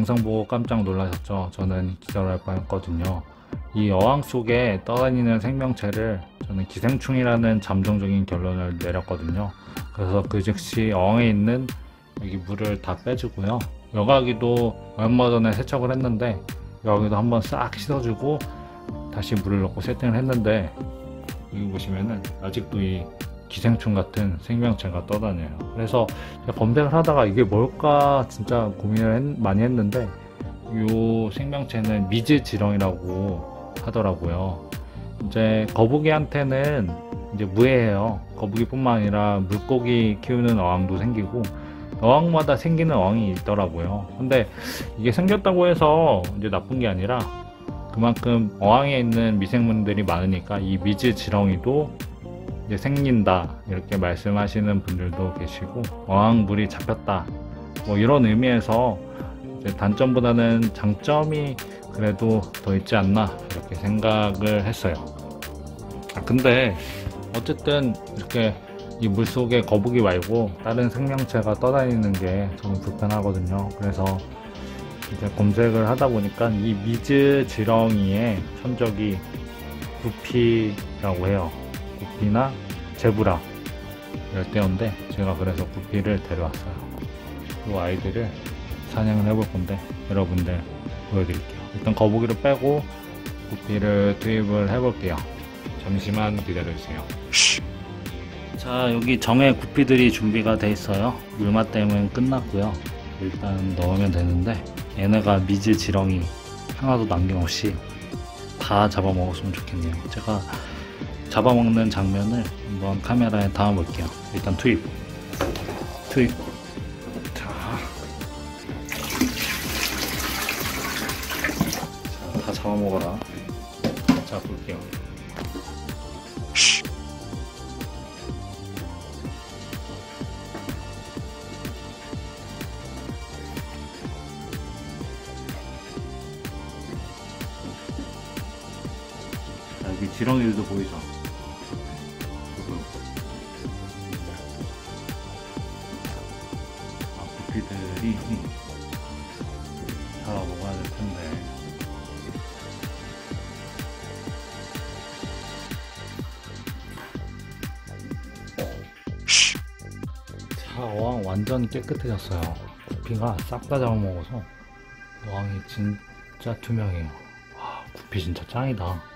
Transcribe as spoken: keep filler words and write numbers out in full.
영상 보고 깜짝 놀라셨죠? 저는 기절할 뻔했거든요. 이 어항 속에 떠다니는 생명체를 저는 기생충이라는 잠정적인 결론을 내렸거든요. 그래서 그 즉시 어항에 있는 여기 물을 다 빼주고요. 여과기도 얼마 전에 세척을 했는데 여기도 한번 싹 씻어주고 다시 물을 넣고 세팅을 했는데, 여기 보시면은 아직도 이 기생충 같은 생명체가 떠다녀요. 그래서 제가 검색을 하다가 이게 뭘까 진짜 고민을 했, 많이 했는데, 이 생명체는 미즈지렁이라고 하더라고요. 이제 거북이한테는 이제 무해해요. 거북이뿐만 아니라 물고기 키우는 어항도 생기고 어항마다 생기는 어항이 있더라고요. 근데 이게 생겼다고 해서 이제 나쁜 게 아니라 그만큼 어항에 있는 미생물들이 많으니까 이 미즈지렁이도 이제 생긴다 이렇게 말씀하시는 분들도 계시고, 어항물이 잡혔다 뭐 이런 의미에서 이제 단점보다는 장점이 그래도 더 있지 않나 이렇게 생각을 했어요. 아, 근데 어쨌든 이렇게 이 물속에 거북이 말고 다른 생명체가 떠다니는 게 저는 불편하거든요. 그래서 이제 검색을 하다 보니까 이 미즈지렁이의 천적이 구피라고 해요. 구피나 제브라 열대어인데, 제가 그래서 구피를 데려왔어요. 이 아이들을 사냥을 해볼 건데 여러분들 보여드릴게요. 일단 거북이를 빼고 구피를 투입을 해볼게요. 잠시만 기다려주세요. 자, 여기 정의 구피들이 준비가 돼 있어요. 물맛 때문에 끝났고요. 일단 넣으면 되는데, 얘네가 미즈지렁이 하나도 남김없이 다 잡아먹었으면 좋겠네요. 제가 잡아먹는 장면을 한번 카메라에 담아볼게요. 일단 투입 투입 자, 자, 다 잡아먹어라. 자, 볼게요. 여기 지렁이들도 보이죠? 아, 구피들이 잡아먹어야 될 텐데. 자, 어항 완전 깨끗해졌어요. 구피가 싹 다 잡아먹어서 어항이 진짜 투명해요. 와, 구피 진짜 짱이다.